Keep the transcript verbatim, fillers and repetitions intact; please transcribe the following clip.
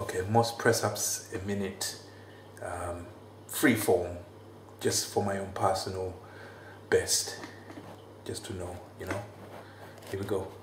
Okay, most press-ups a minute, um, free form, just for my own personal best, just to know, you know. Here we go.